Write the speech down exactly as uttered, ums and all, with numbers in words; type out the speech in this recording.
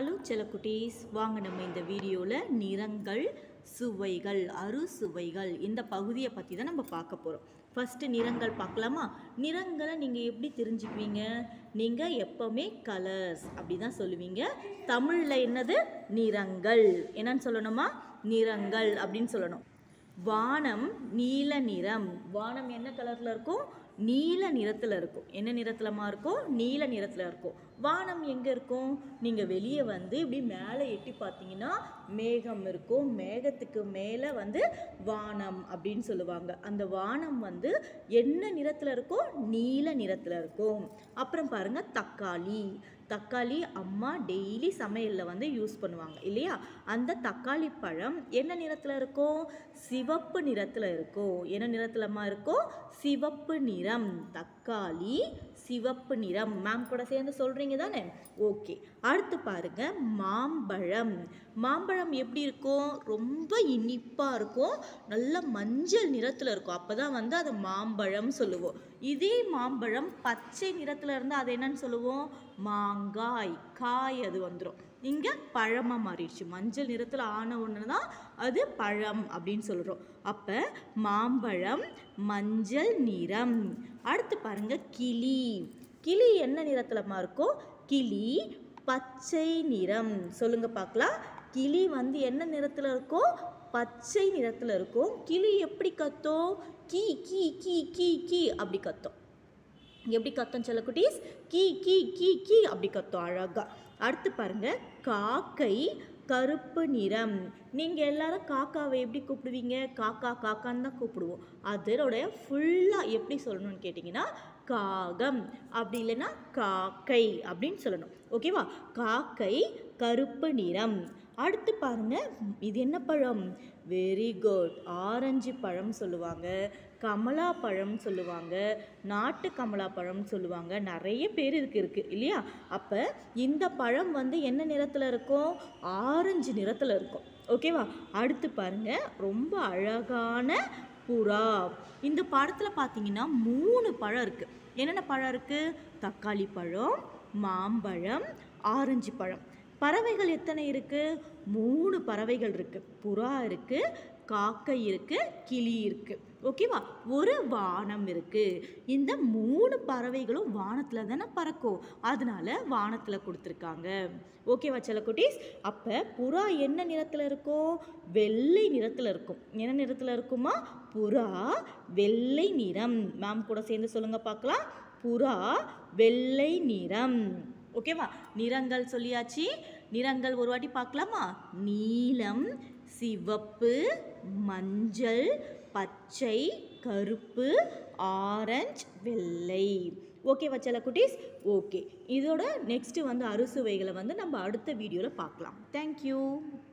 Hello செல்லக்குட்டீஸ், வாங்க நம்ம இந்த வீடியோவில் நிறங்கள் சுவைகள் அறுசுவைகள் இந்த பகுதியை பற்றி தான் நம்ம பார்க்க போகிறோம். ஃபஸ்ட்டு நிறங்கள் பார்க்கலாமா? நிறங்களை நீங்கள் எப்படி தெரிஞ்சுக்குவீங்க? நீங்கள் எப்போவுமே கலர்ஸ் அப்படி தான் சொல்லுவீங்க. தமிழில் என்னது? நிறங்கள். என்னன்னு சொல்லணுமா? நிறங்கள் அப்படின்னு சொல்லணும். வானம் நீல நிறம். வானம் என்ன கலரில் இருக்கும்? நீல நிறத்தில் இருக்கும். என்ன நிறத்துலமா இருக்கும்? நீல நிறத்தில் இருக்கும். வானம் எங்கே இருக்கும்? நீங்கள் வெளியே வந்து இப்படி மேலே எட்டி பார்த்தீங்கன்னா மேகம் இருக்கும். மேகத்துக்கு மேலே வந்து வானம் அப்படின்னு சொல்லுவாங்க. அந்த வானம் வந்து என்ன நிறத்தில் இருக்கும்? நீல நிறத்தில் இருக்கும். அப்புறம் பாருங்கள், தக்காளி. தக்காளி அம்மா டெய்லி சமையலில் வந்து யூஸ் பண்ணுவாங்க இல்லையா? அந்த தக்காளி பழம் என்ன நிறத்தில் இருக்கும்? சிவப்பு நிறத்தில் இருக்கும். என்ன நிறத்துலமா இருக்கும்? சிவப்பு நிறம். தக்காளி சிவப்பு நிறம். மேம் கூட சேர்ந்து சொல்கிறீங்க தானே? ஓகே. அடுத்து பாருங்க, மாம்பழம். மாம்பழம் எப்படி இருக்கும்? ரொம்ப இனிப்பாக இருக்கும். நல்ல மஞ்சள் நிறத்தில் இருக்கும். அப்போ தான் வந்து அதை மாம்பழம் சொல்லுவோம். இதே மாம்பழம் பச்சை நிறத்தில் இருந்தால் அதை என்னன்னு சொல்லுவோம்? மாங்காய். காய் அது வந்துடும். இங்கே பழமாக மாறிடுச்சு. மஞ்சள் நிறத்தில் ஆன ஒன்று தான் அது பழம் அப்படின்னு சொல்கிறோம். அப்போ மாம்பழம் மஞ்சள் நிறம். அடுத்து பாருங்க, கிளி. கிளி என்ன நிறத்துலமா இருக்கும்? கிளி பச்சை நிறம். சொல்லுங்க பார்க்கலாம். கிளி வந்து என்ன நிறத்தில் இருக்கும்? பச்சை நிறத்தில் இருக்கும். கிளி எப்படி கத்தும்? கீ கீ கீ கீ கீ அப்படி கத்தும். எப்படி கத்தும் செல்லக்குட்டீஸ்? கீ கீ கீ கீ அப்படி கத்தும் அழகா. அடுத்து பாருங்க, காக்கை கருப்பு நிறம். நீங்கள் எல்லாரும் காக்காவை எப்படி கூப்பிடுவீங்க? காக்கா காக்கான்னு தான் கூப்பிடுவோம். அதோடைய ஃபுல்லாக எப்படி சொல்லணும்னு கேட்டிங்கன்னா காகம், அப்படி இல்லைன்னா காக்கை அப்படின்னு சொல்லணும். ஓகேவா? காக்கை கருப்பு நிறம். அடுத்து பாருங்க, இது என்ன பழம்? Very good. ஆரஞ்சு பழம் சொல்லுவாங்க, கமலா பழம் சொல்லுவாங்க, நாட்டு கமலா பழம் சொல்லுவாங்க. நிறைய பேர் இதுக்கு இருக்குது இல்லையா? அப்போ இந்த பழம் வந்து என்ன நிறத்தில் இருக்கும்? ஆரஞ்சு நிறத்தில் இருக்கும். ஓகேவா? அடுத்து பாருங்க, ரொம்ப அழகான புறா. இந்த படத்தில் பார்த்தீங்கன்னா மூணு பழம் இருக்குது. என்னென்ன பழம் இருக்குது? தக்காளி பழம், மாம்பழம், ஆரஞ்சு பழம். பறவைகள் எத்தனை இருக்குது? மூணு பறவைகள் இருக்குது. புறா இருக்குது, காக்கை இருக்குது, கிளி இருக்குது. ஓகேவா? ஒரு வானம் இருக்குது. இந்த மூணு பறவைகளும் வானத்தில் தானே பறக்கும். அதனால வானத்தில் கொடுத்துருக்காங்க. ஓகேவா செல்லக்குட்டீஸ்? அப்போ புறா என்ன நிறத்தில் இருக்கும்? வெள்ளை நிறத்தில் இருக்கும். என்ன நிறத்தில் இருக்குமா? புறா வெள்ளை நிறம். மேம் கூட சேர்ந்து சொல்லுங்க பார்க்கலாம். புறா வெள்ளை நிறம். ஓகேவா? நிறங்கள் சொல்லியாச்சு. நிறங்கள் ஒரு வாட்டி பார்க்கலாமா? நீலம், சிவப்பு, மஞ்சள், பச்சை, கருப்பு, ஆரஞ்சு, வெள்ளை. ஓகேவா செல்லக்குட்டீஸ்? ஓகே. இதோட நெக்ஸ்ட்டு வந்து அறுசுவைகளை வந்து நம்ம அடுத்த வீடியோவில் பார்க்கலாம். தேங்க்யூ.